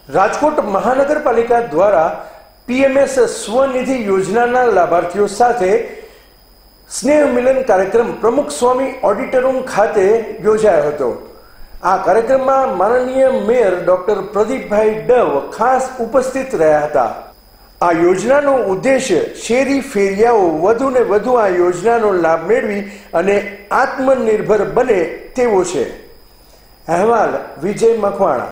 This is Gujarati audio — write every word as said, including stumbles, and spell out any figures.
રાજકોટ મહાનગરપાલિકા દ્વારા પીએમએસ સ્વનિધિ યોજનાના લાભાર્થીઓ સાથે સ્નેહ મિલન કાર્યક્રમ પ્રમુખ સ્વામી ઓડિટોરિયમ ખાતે યોજાયો હતો। આ કાર્યક્રમમાં માનનીય મેયર ડોક્ટર પ્રદીપભાઈ ડવ ખાસ ઉપસ્થિત રહ્યા હતા। આ યોજનાનો ઉદ્દેશ્ય શેરી ફેરિયાઓ વધુ ને વધુ આ યોજનાનો લાભ મેળવી અને આત્મનિર્ભર બને તેવો છે। અહેવાલ વિજય મકવાણા।